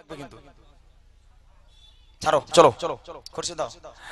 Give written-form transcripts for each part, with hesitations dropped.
লাগবে কিন্তু ছাড়ো চলো খুরশি দাও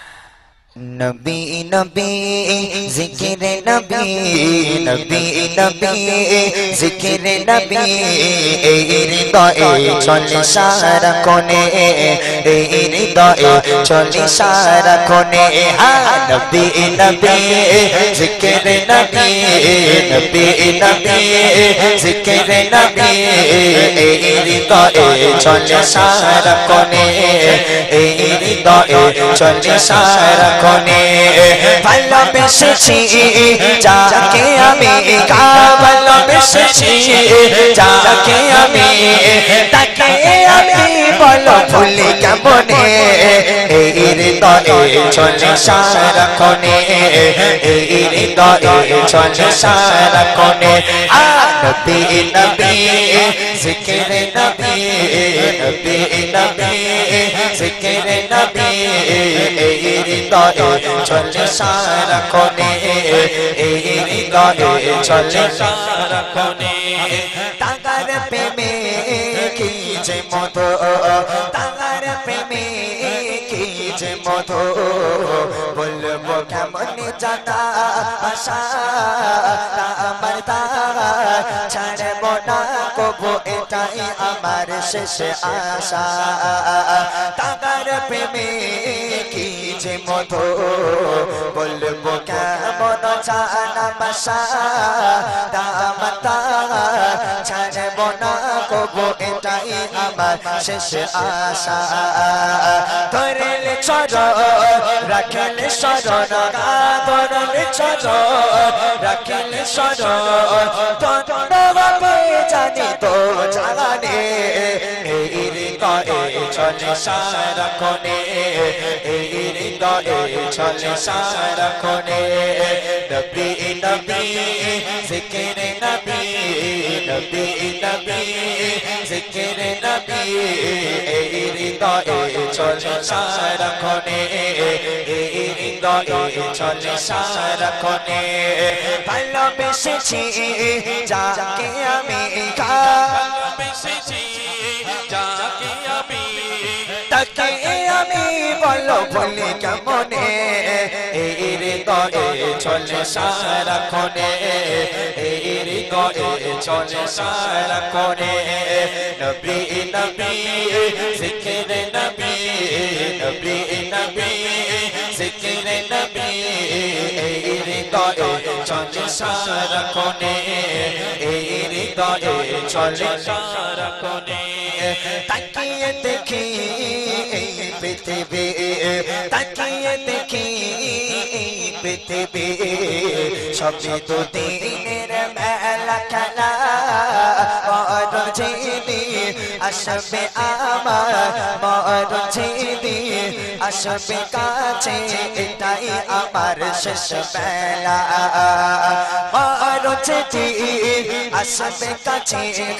নবী নবী জিকিরে নবী নবী নবী জিকিরে নবী এই হৃদয়ে চলে সারা কোণে এই হৃদয়ে চলে সারা কোণে নবী নবী জিকিরে নবী নবী নবী জিকিরে নবী এই হৃদয়ে চলে সারা কোণে এই হৃদয়ে চলে সারা কোনে ভালোবেসেছি যাকে আমি ভালোবেসেছি যাকে আমি তাকে আমি বলো ভুলি কেমনে এই হৃদয়ে চলে সারা কোনে এই হৃদয়ে চলে সারা কোনে নবী নবী জিকিরে নবী নবী নবী জিকিরে নবী এই হৃদয়ে চলে সারা কোনে এই হৃদয়ে চলে সারা কোনে তাগার প্রেমে কি যে মধু তাগার প্রেমে কি যে মধু বলবো কেমন জানা আশা আমার ছাড়ব না কবু এটাই আমার শেষ আশা তাগার প্রেমে কি যে মধু বলবো কেমন জানা বাসা দামতা ছাড়ব না কবু এটাই আমার শেষ আশা ধরলে চরণ রাখলে শরণ ধরলে চরণ রাখলে শরণ তবে জানি তো জানে এই হৃদয়ে চলে সারা কোনে এই হৃদয়ে চলে সারা কোনে নবী নবী জিকিরে নবী নবী নবী জিকিরে নবী এই হৃদয়ে চলে সারা কোনে এই হৃদয়ে চলে সারা কোনে ভালোবেসেছি যাকে আমি ভালোবেসেছি যাকে আমি তাকে আমি বলো বলি কেমনে এই হৃদয়ে চলে সারা কোনে এই হৃদয়ে চলে সারা কোনে নবী নবী জিকিরে নবী নবী নবী জিকিরে নবী এই হৃদয়ে চলে সারা কোনে এই হৃদয়ে চলে সারা কোনে তাকিয়ে দেখি এই পৃথিবী তাকিয়ে দেখি এই পৃথিবী সবই তো দিনের মেলা খেলা মরণ যেদিন আসবে আমার মরণ যেদিন আসবে কাছে এটাই আমার শেষ বেলা মরণ যেদিন আসবে কাছে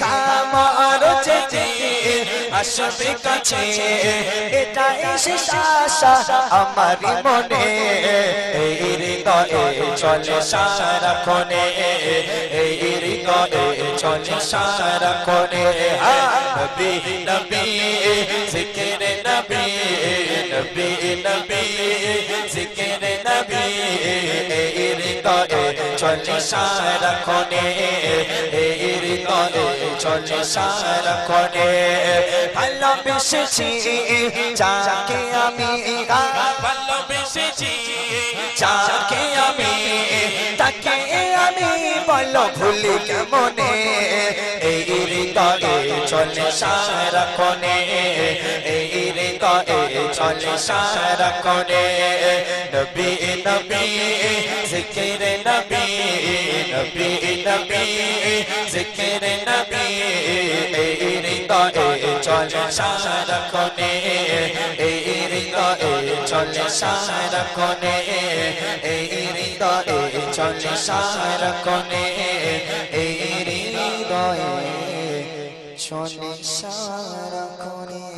মরণ যেদিন আসবে কাছে এটাই শেষ আশা আমার মনে এই হৃদয়ে চলে সারা কোনে এই হৃদয়ে চলে সারা কোনে নবী নবী জিকিরে নবী নবী নবী জিকিরে নবী এই হৃদয়ে চলে সারা কোনে এই হৃদয়ে চলে সারা কোনে ভালোবেসেছি যাকে আমি ভালোবেসেছি যাকে আমি তাকে আমি বলো ভুলি কেমনে এই হৃদয়ে চলে সারা কোনে এই হৃদয়ে চলে সারা কোনে নবী নবী জিকিরে নবী নবী নবী জিকিরে নবী এই হৃদয়ে চলে সারা কোনে এই হৃদয়ে চলে সারা কোনে এই হৃদয়ে চলে সারা কোনে এই হৃদয়ে চলে সারা কোনে